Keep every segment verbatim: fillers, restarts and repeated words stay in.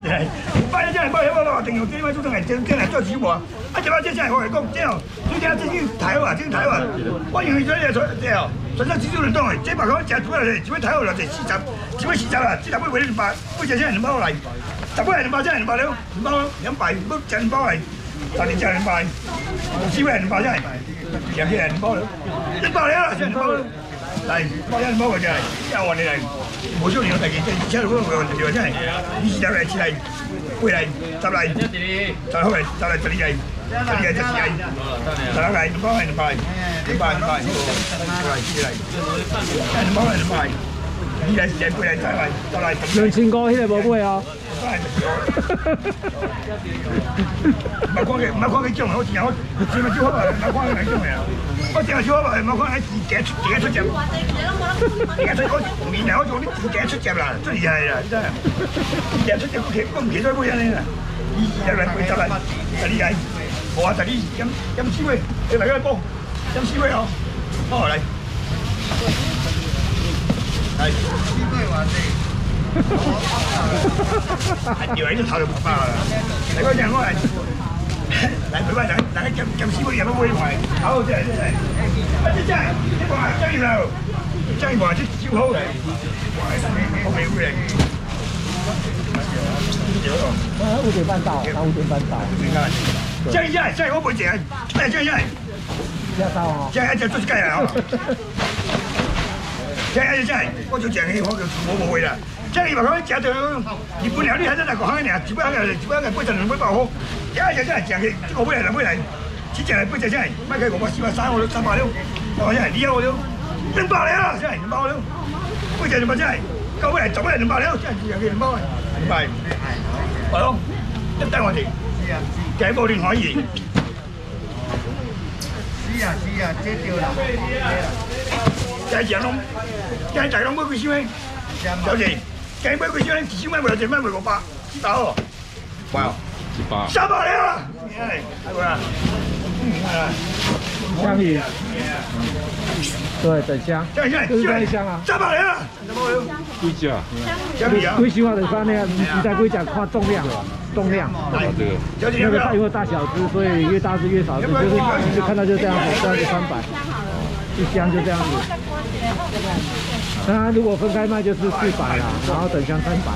摆这样，摆迄个电用电话做成来，真真来做直播。啊，这摆这下我来讲，这哦，最近最近台湾，真台湾，我因为这个这哦，纯粹只有人懂的，这把口食主要是，这摆台湾了，就四十，这摆四十啦，这台尾尾两百，尾只只两包来，十尾两包，这两包了，两包两百，不食两包来，十二只两百，四尾两包这，吃起来两包了，两包了啦，这两包了。 来，包一包个真系，一万你嚟，冇少年我第幾，即係嗰個條真係，二十嚟，次嚟，杯嚟，十嚟，十好嚟，十嚟十二嚟，十二嚟十二嚟，十兩嚟，兩包嚟兩包嚟，兩包兩包嚟，嚟四嚟，兩包嚟兩包嚟，二嚟四嚟杯嚟十嚟，十嚟。兩千個迄個冇杯啊！唔係講嘅，唔係講嘅種，我前我前咪招開唔係講嘅種嘅。 我淨係少一冇可能自己出自己出隻，自己出嗰面係嗰種啲自己出隻啦，真係啦，真係自己出隻都企都唔企得嗰人咧，二二嚟背得嚟，十二嚟，我話十二飲飲師妹，你嚟嗰個波，飲師妹哦，哦嚟，係師妹話你，以為都頭就爸爸啦，你嗰陣我係。 来，每班人，大家兼兼師傅入到會圍，好真係真係，啊真真係，呢個係真啦，真係話啲招好嚟，好美味嚟。 啊，五點半到，到五點半到。 真真真我背脊，真真真。 要到哦。 真一隻都雞啊！真真真，我做正氣我就我冇會啦。 即係話講食到日本料理喺真係講緊嘢，只不過係只不過係杯陣兩杯爆好，一日真係正嘅，一個杯係兩杯嚟，只正係杯陣真係，乜嘅我四百三我都三百了，我真係呢我都兩百嚟啦，真係兩百了，杯陣兩百真係，九杯嚟十杯嚟兩百了，真係正嘅兩百，唔係，係咯，一得我哋，幾部電可以，是啊是啊，這條啦，就係正咯，就係大龍杯幾少蚊？有時。 計俾佢先，二千蚊每隻蚊每個百，知道？哇！一百。三百嚟啦！係，係啊。 香芋。對，等香。 香香， 就是這一香啊。 三百嚟啦！ 幾隻？ 香米啊。 規劃的話，那個你在規講看重量，重量。 這個。 那個它因為大小只，所以越大只越少只，就是就看到就這樣子，這樣子三百，一箱就這樣子。 当然，如果分開賣就是四百啦，然後等香三百。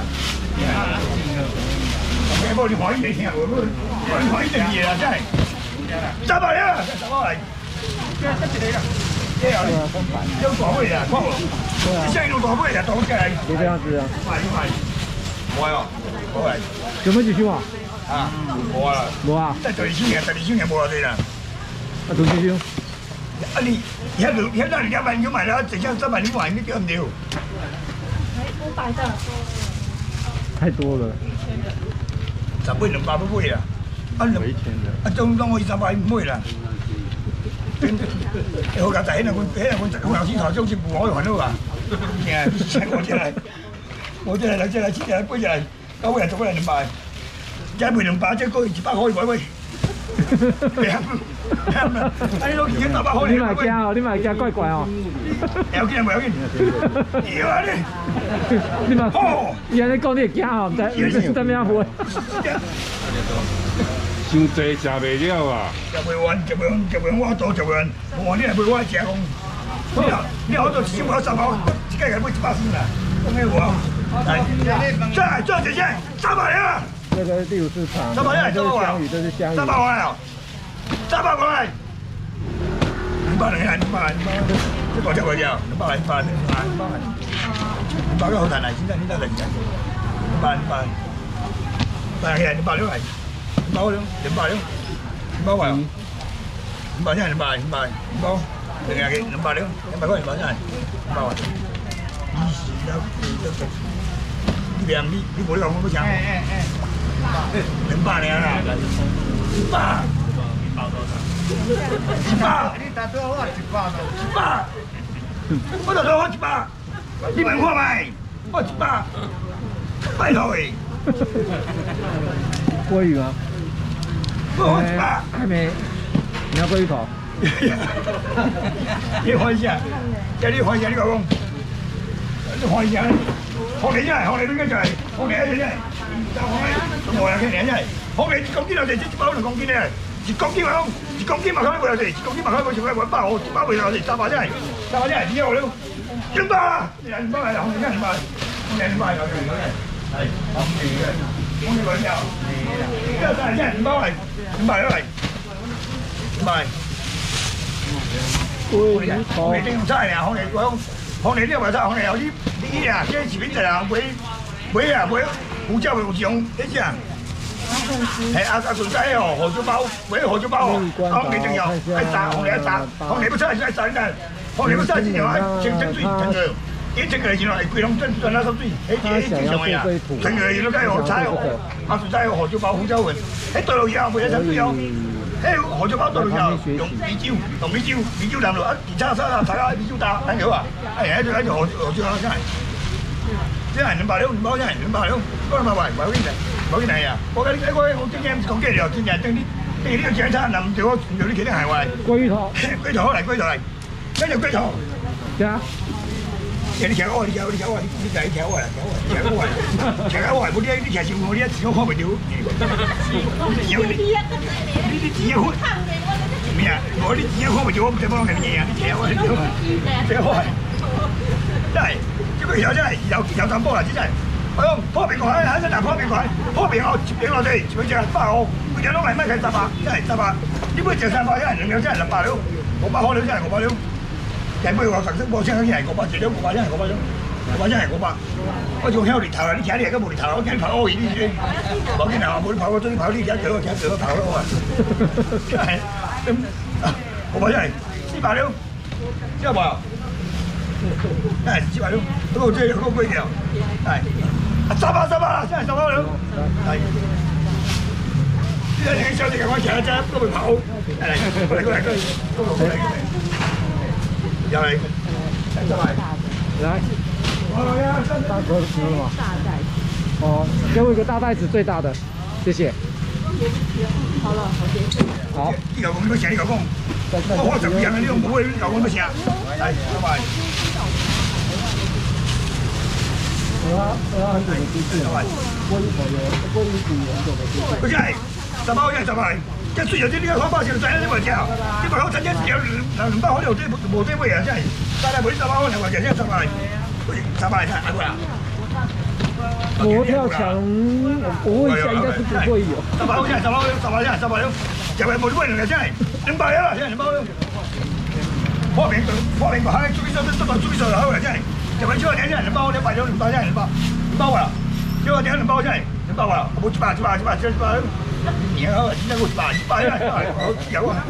我你可以你聽，我我可以定嘢啦，真係。三百啦，三百嚟。即係一嚟啦。即係有三百。有大杯啊，光。你現在有大杯啊，大杯嚟。 就這樣子啊。 買買。冇啊，冇係。 有冇幾箱啊？ 啊，冇啊。冇啊。即係十二千嘅，十二千嘅冇落地啦。 啊，多幾箱？ 啊你，你喺度，你喺度兩萬要買啦，剩下三萬你買，你丟唔丟？ 五百的。 太多了。 十杯兩百都杯啦。啊兩，啊中中我二三百唔杯啦。好架仔呢？我喺度我我頭先頭先好似冇可能都話，誒，我真係，我真係兩隻兩隻兩杯就係九杯人做杯人兩百，一杯兩百即係高二百可以買杯。 你攞錢打百開， 你買驚哦，你買驚怪怪哦。 有見冇有見？要啊你！ 你買，伊安尼講你會驚哦，唔知唔知點樣回。 傷濟食袂了啊！ 食袂完，食袂完，食袂完，我多食袂完，我你係袂我食講。你又你好多少口三口，一家人買一百先啦，咁嘅我。係，再再姐姐，三百啦！ 這個第五市場， 三百啦， 這是香芋，這是香芋。 三百塊啊！三百塊。兩百零兩百，兩百，即係講出嚟嘅，兩百零兩百，兩百，兩百，兩百個好難嚟，先得先得零嘅，兩百兩百，兩百係兩百兩係，兩百兩，兩百兩，兩百塊，兩百真係兩百兩百，兩百，零廿幾，兩百兩，兩百塊兩百真係，兩百塊，二十有有有，呢邊呢呢部呢個我都搶，兩百零啦，兩百。 一百，你打多少？一百，一百，我打多少？一百，你問我咪，我一百，拜託誒。 鮭魚嗎？ 我一百。 還沒，你要鮭魚頭？ 你看一下，叫你看一下呢個講，你看一下，學你真係學你都應該就係學你一樣真係，就學你。 起嚟真係，好你一公斤就係一包兩公斤咧，一公斤嘛講，一公斤嘛可能會有一公斤嘛可能會成為百毫，一百會有係三百真係，三百真係點樣了？兩百啊！兩百係紅嘅，兩百，兩百有嘅有嘅，係紅嘅嘅，紅嘅兩條，呢個真係真係兩百係，兩百都係，兩百。紅嘅紅嘅正用菜啊！紅嘅講紅嘅呢個話齋，紅嘅有啲啲啊，即係前面就係會會啊會胡椒會有種，你知啊？係阿阿順仔哦，荷包包，喂荷包包哦，紅嘅仲有一紮紅嘅一紮，紅嘅不真係真係真嘅。紅你不真係正常啊，清清水清嘅，啲清嘅原來係貴龍真真那種水，喺喺正常嘅呀，清嘅原來梗係河菜河，阿順仔河椒包胡椒雲，喺對路以後每一陣都有，喺河椒包對路以後用米椒同米椒米椒淋落一叉叉啊，大家米椒打睇到啊，係喺度喺度河河椒包真係，真係兩百兩，兩百真係兩百兩，嗰兩百圍圍嗰啲嚟，嗰啲嚟啊，我嘅呢個我經驗講幾條，真係真啲，啲呢個正餐淋住我唔做啲其他行為， 龜頭， 龜頭嚟龜頭嚟。跟住龜頭， 對啊， 你騎我，你騎我，你騎我，你騎你騎我啦，騎我啦，騎我係冇啲啲騎少我啲一字我開唔到，有啲呢啲字一開，咩啊？我啲字一開唔到，我唔使幫人嘢啊！啲騎我，騎我係真係，呢個有真係有有咁波啦，真係。哎呦，破蘋果喺喺真係破蘋果，破蘋果接俾我哋，接俾隻八號，每隻都係乜嘅十八，真係十八，呢杯就三百，一人兩兩真係六百兩，五百可兩真係五百兩。人唔係話特色波聲，啲人個百隻兩個百，真係個百種，個百真係個百。我仲喺度獵頭啊！你睇你而家冇獵頭，我驚跑開呢啲，冇見啊！冇跑過追跑呢啲，一腳一腳一腳跑咯啊！真係，個百真係四百兩，知道冇？真係四百兩，嗰個真係嗰個貴條，係三百三百啦，真係三百兩，係。呢啲小隻嘅我騎一隻都會跑，係過嚟過嚟過嚟，過嚟過嚟。又嚟，来，大哥吃了吗？哦，给我一个大袋子，最大的，谢谢。好了，好。好。呢嚿咁多錢，呢嚿公，我我就唔人呢個冇呢嚿咁多錢。嚟，拜拜。我我很久的機器，我一口有，我一股很久的機器。不是，十包嘢十包。即係雖然啲呢個開包少仔呢個之後，啲朋友親戚有兩兩包可能啲冇啲乜嘢真係，但係冇啲十包可能或者真係十包嚟，十包嚟睇下過啦。佛跳牆，我會想應該是不會有。十包真係十包，十包真係十包，就係冇啲乜嘢真係兩百啦，真係兩包。破餅破餅個閪，最少都都到最少好啦真係，就係最少兩兩包，兩百兩兩包真係兩包，兩包啦，最少兩兩包真係兩包啦，冇一百一百一百一百。年啊，真係會百百啊！有啊！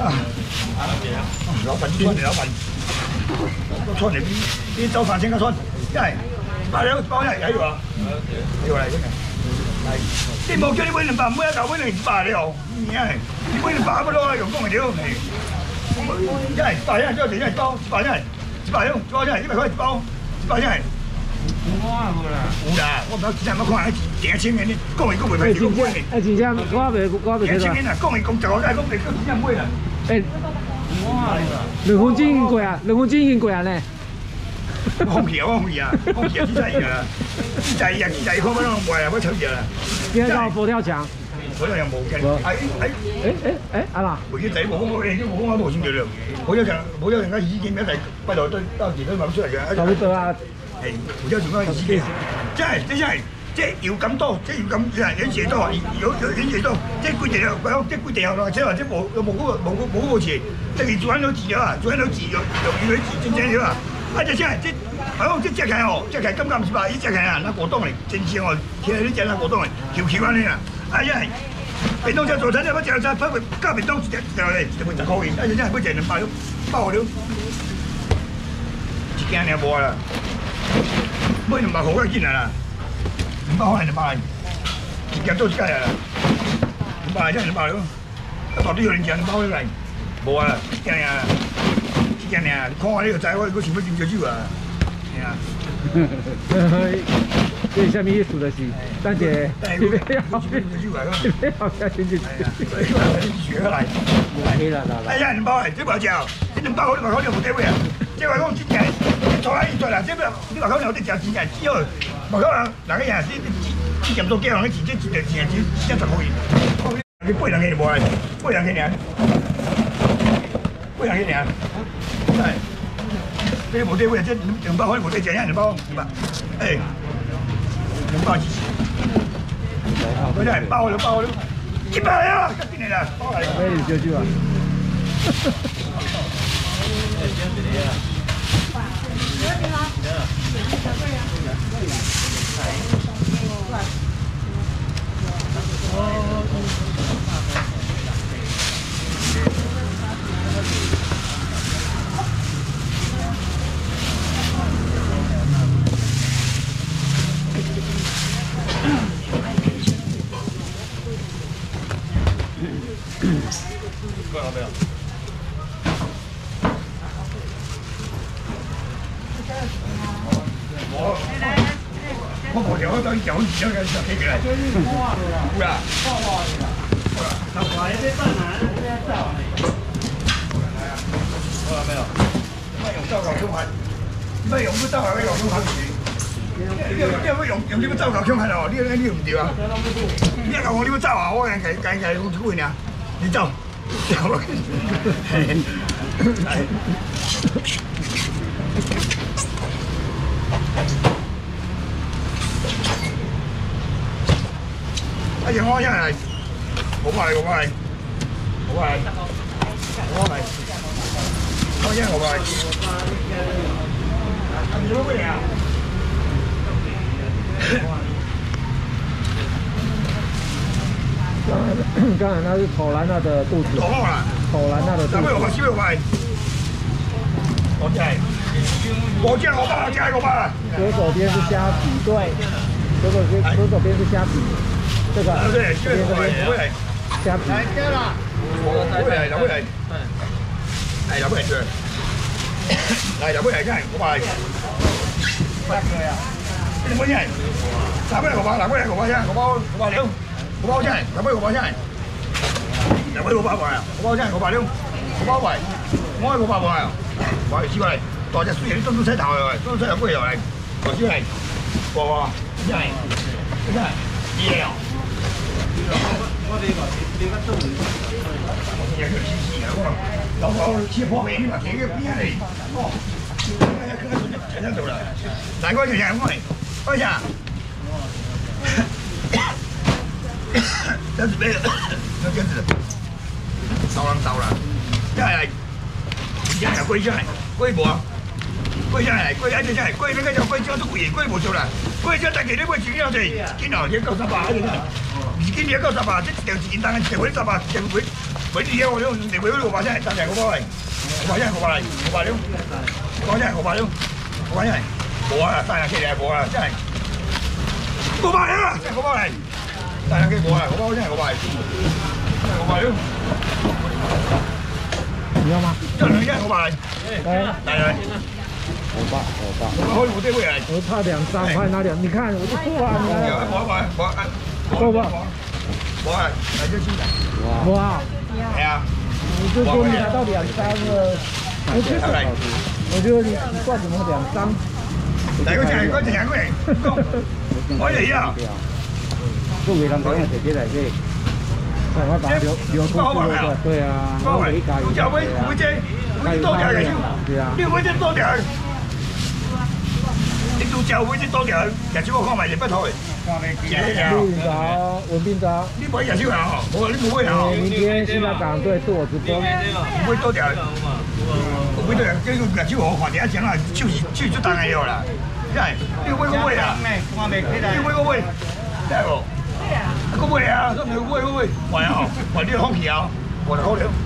老闆穿嚟，老闆都穿嚟邊邊周飯清嘅穿，真係百兩包一喺度啊！喺度嚟真係，係你冇叫你揾兩百，每一嚿揾兩百你又，真係你揾兩百乜咯？用工嚟屌，真係百一，最後剩一包，百一，百兩，包真係一百塊一包，百一。有啦，有啦，我唔知真係乜看，幾千元呢？講完講未買，幾貴呢？誒，真正我未我未睇到。幾千元啊？講完講就我真係講未，講真係貴啦。誒，哇！兩分鐘已經貴啊，兩分鐘已經貴啊呢。空氣啊，空氣啊，空氣啊，真係啊，真係啊，真係可唔可以賣啊？我抽嘢啦。邊個佛跳牆？佛跳牆冇嘅。誒誒誒誒，阿嗱，回機仔冇講我，已經冇講我冇錢嘅啦。佛跳牆，佛跳牆嘅意見一齊不斷都當時都諗出嚟嘅。差唔多啊。係，胡椒全部係自己，真係真係，即係要咁多，即係要咁人人嘢多，有有人嘢多，即係攰地又講，即係攰地又或者或者冇冇嗰個冇個冇嗰個詞，即係做緊到字啊，做緊到字又又要佢字正正咗啊！啊只真係即係，即係隻係哦，隻係金金翅膀，呢隻係啊，嗱果凍嚟，正似我睇下呢隻嗱果凍嚟，條橋翻呢啊！啊一係，便當就做緊，有乜隻就分佢加便當隻就嚟就會就過完，啊只真係乜隻能包包了，一件就冇啦。每兩百毫嘅見啦，兩百可能兩百，一件都一件啦，兩百真係兩百咯，一百都要兩件兩百嚟，冇啊，一件啊，一件啊，你看我呢個仔，我我全部點咗招啊，係啊，這什麼意思的是？但是你不要，你不要相信自己，學來，來啦啦啦，哎呀，兩百這包膠，這兩百好，兩百好就冇得位啊。即係話講真係，坐喺現在啦，即係你話講有啲就真係只要，話講嗱嗰人啲一点多几人，一钱这一条钱只只十块钱。你八人去无啊？八人去尔，八人去尔。哎，这无对位，这两包块无对钱，两包对吧？哎，两包几？我来包了包了，一百啊，赶紧来啦，包来。 可以救救啊！ 过来没有？我我无条，我等脚脚个小起起来。有啦。那我这站哪？这站。过来没有？卖用糟糕凶悍，卖用不糟糕用凶悍去。你你要用用你要糟糕凶悍哦，你你唔对啊！你讲我你要走啊，我讲讲讲讲出去呢，你走。走了。来。哎呀，我真係好快，好快，好快，好快，我真係好快。你做乜嘢啊？ 刚才那是丑兰娜的肚子， 懂啦， 丑兰娜的肚子。 咱们我小快，我真係，我真係我爸，真係我爸。 左手边是虾皮，对，左手边左手边是虾皮，这个对， 这边这边虾皮。 来对啦，我我嚟，入嚟，係入嚟對，嚟入嚟真係我爸。你冇嘢，入嚟我爸，入嚟我爸真，我爸我爸了。我包真係，入去我包真係，入去我包位啊！我包真係我包了，我包位，我係我包位啊！我係試過嚟，大隻水你都都洗頭嚟，都洗頭杯又嚟，我先嚟，哇哇，真係，真係，嘢啊！我哋個點解都唔？我哋有黐線啊！我有個切破皮，你話幾個邊嚟？哦，喺度啦，大哥就係我嚟，開始啊！真是没有，那真是烧人烧啦！真系，真系贵真系贵无？贵真系贵，一隻真系貴，你家就貴咗都貴，貴無做啦。貴咗但係你買錢了哋，見到你九十八，二斤你九十八，即係條錢單，條尾十八，條尾尾啲嘢我都條尾嗰度話真係，但係我包嚟，我話真係我話嚟，我話了，我話真係我話了，我話真係冇啊，三廿幾年冇啊，真係冇辦啊，真係我包嚟。大兩幾個啊！我包真係我包，真係我包了。 你要嗎？ 真係真係我包。 哎， 來來， 我爸，我爸。 我我這位來。 我差兩張，我拿兩，你看我就說啊，你看。 我我我夠吧？ 我來就先。 哇！ 係啊。 你就說你拿到兩張了，我覺得，我覺得你你算什麼兩張？ 嚟嗰隻係嗰隻係嗰隻，我嚟啊！ 做給人講嘅直接嚟嘅，我把它留留出去了，對啊，我俾價嘅， 有位會姐，會多條嘅， 對啊， 你會姐多條，你都就會姐多條，日子我講埋你不退， 綠潮文斌章， 你唔會日子啊？我你唔會啊？ 明天新加港對做我直播， 唔會多條，唔會多條，這個日子我看你一講啦，就是就就當然有啦，真係，你會唔會啊？你會唔會？真係喎。個會啊，都唔係會會會，喂啊，喂呢個空氣啊，我就好了。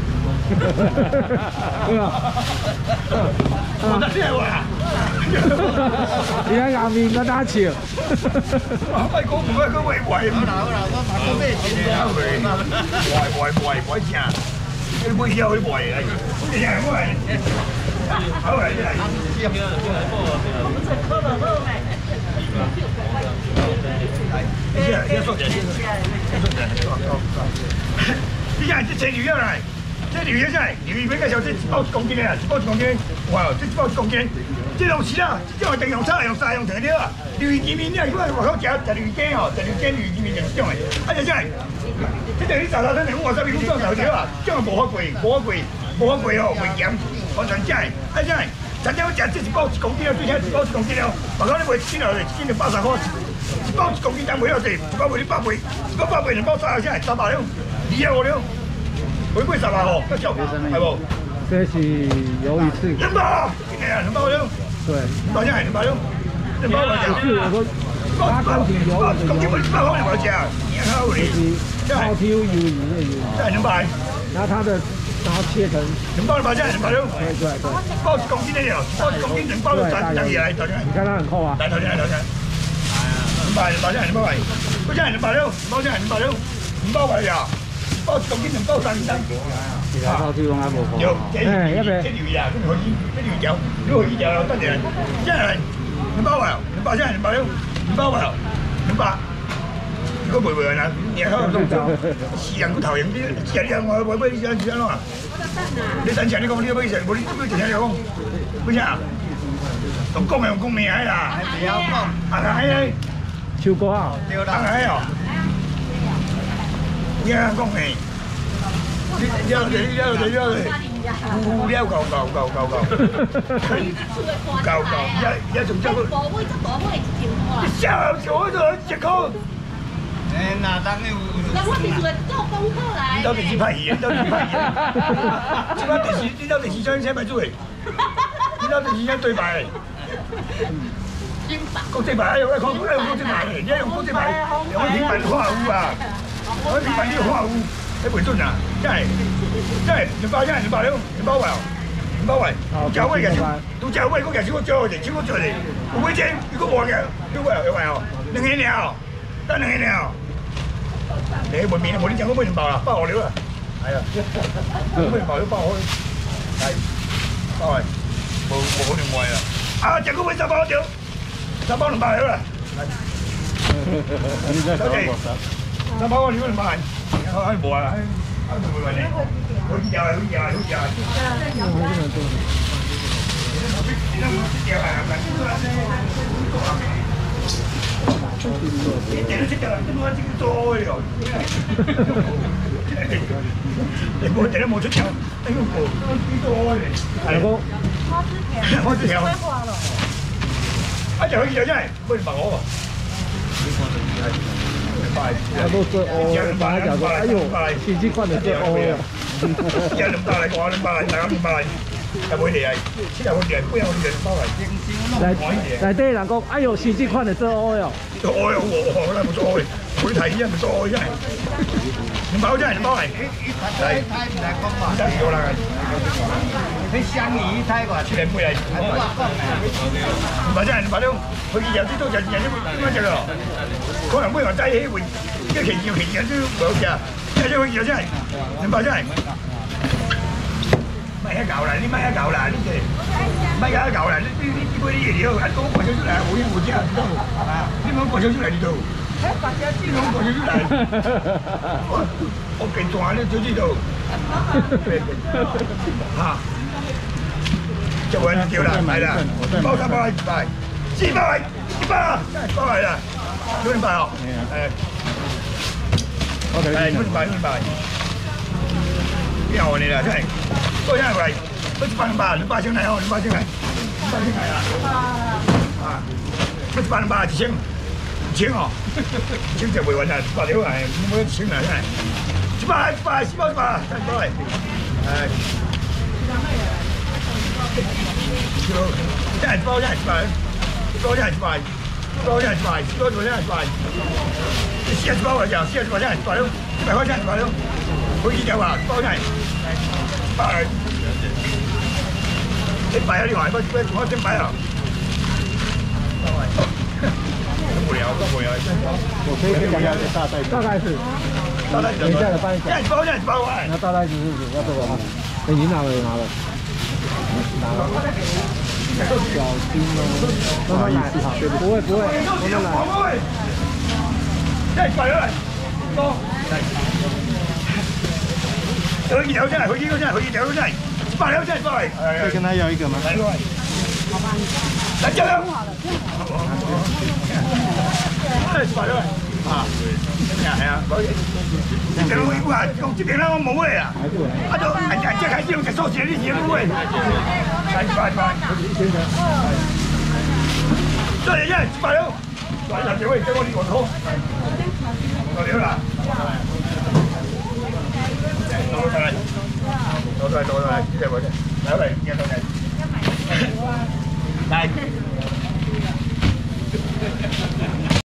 我得先話， 你睇下面嗰單潮。 喂，講唔係個喂喂。好啦好啦，我買個咩錢啊？喂喂喂喂錢啊！你唔會叫佢喂啊？你係我係，好嚟嚟。先先收錢，先先收錢，收收收。你睇這這魚嚟，這魚真係魚尾嘅時候，這一包一公斤啊，一包一公斤，哇！這一包一公斤。 这种是啊，这种定用炒用沙用调料啊。鱼鸡面你如果外口食食鱼鸡吼，食鱼鸡鱼鸡面就是这种的。啊，就这样，这等于早早餐两碗三米五种调料啊，这种无法贵，无法贵，无法贵哦，袂咸，完全正的。啊，这样，餐厅我食这一包一公斤了，最少一包一公斤了，外口你卖一斤了，一斤就百三块，一包一公斤当卖了济，不够卖你百倍，一包百倍两包三下三百两，二啊五两，回归三百吼，够少，系无？ 这是鱿鱼翅， 两包，今年两包两， 对， 两包两，两包两，两包我讲。 是我说八公斤油的公斤油， 一百块两包价，你看好哩。 就是超 Q 鱿鱼的鱼， 这两百， 然后它的然后切成， 两包两包价，两包两。 对对对， 包一公斤的了，包一公斤两包就三两来，头先。 你看它很厚啊。 来头先，来头先。两百，两包价，两包块，不价两百六，两包价两百六，两包块呀，包一公斤两包三三。 其他超 Q 拢还无厚。 有， 哎，要不然这鱼啦，这鱼这鱼条，这鱼条了，等下，这样来，两包块，两包价两百六，两包块，两百。你讲卖卖完啦，你还好动作，是人佫头用，你是你我我买你啥是安怎？你等下你讲你要买啥？无你你听你讲，为啥？用讲的用讲命的啦，不要讲，红海的， 秋瓜啊， 红海哦，你安讲的？你了解你了解你了解，有了够够够够够，够够，也也仲只个，你笑笑喺度一箍。 哎，哪当有？ 那我是做做功课来。 你到底是拍戏？你到底是拍戏？这摆电视，你到底是想写咩做的？你到底是想对白？国际牌哎呦，爱看爱用国际牌的，你爱用国际牌，用平板画有啊，用平板你画有，迄袂准啊，真系真系两包真系两包了，两包位哦，两包位，价位嘅少，都价位嗰件少我做嘅，少我做嘅，有几钱？如果冇嘅，有位有位哦，两个了，得两个了。你門面冇啲整嗰杯唔爆啦，包我料啊，係啊，嗰杯唔爆都包開，係包係冇冇好另外啊，啊整嗰杯就包咗，就包兩百料啦，多謝，就包我料兩百，喺冇啊，喺喺冇問你，好似又係好似又係好似又係，你都冇知又係係咪？你點都識㗎啦，都冇識做嘅喎。你冇點都冇出條，呢個冇做嘅。係個開始條，一就可以就真係，不如問我喎。 他都最欧，把他讲说，哎呦，洗衣罐的最欧了。 一兩百嚟講，兩百嚟，大家兩百嚟，有冇嚟啊？先有冇嚟？不有冇嚟？包嚟。 来来对人讲，哎呦，洗衣款的最欧哟。 最歐有喎，真係冇最歐嘅，我啲睇真係冇最歐真係。兩包真係兩包嚟。係。真係有啦。 你香魚睇過？ 七年杯嚟。兩包真係兩包兩，佢有啲都人人都點樣食啊？可能杯話擠起會，一期要期人都冇食啊！即係佢有真係兩包真係。買一嚿啦，你買一嚿啦，呢隻買一嚿啦，呢呢呢杯啲嘢料，一講過咗出嚟，冇嘢冇知啊，知道啊？呢講過咗出嚟呢度，呢講過咗出嚟，我我勁壯呢，早知道嚇，就揾條啦，係啦，包三包一百，四百，一百，包係啦，兩百哦，誒，係兩百兩百，邊有你啦，真係。多少块？不是八零八，零八千来哦，零八千来，零八千来啊！啊，不是八零八，一千，一千哦，一千就袂完啦，八条来，冇一千啦，真系，一百，一百，四百，一百，再一百，哎，真系包真系一百，包真系一百，包真系一百，包真系一百，四十包嚟就，四十包真系一百咯，一百块真系一百咯，可以就話包真系。百，你擺喺呢行，不不我先擺啊！都無聊，都無聊。 我可以跟大家大袋，大概是， 大袋等一下的半小。 一包一包啊！ 那大袋子是要这个哈，已经拿了，拿了，拿了。小心哦，慢慢来，不会不会，慢慢来。 再擺落嚟，多。佢二條真係，佢呢個真係，佢二條真係，八條真係過嚟。 可以跟他要一個嗎？ 來過嚟， 来，加油！哎，快点！啊，系啊，这边我我讲这边咱我冇位啊，啊就哎呀，这开始用只手写你写冇位，来快快！对呀，快点！来来，这位这我你我头，到了啦！倒出来，倒出来，倒出来，这位，来来，接倒来，来。